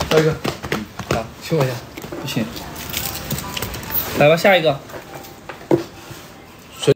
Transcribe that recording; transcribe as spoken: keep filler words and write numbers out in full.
下一个， 好，亲我一下，不亲。来吧，下一个。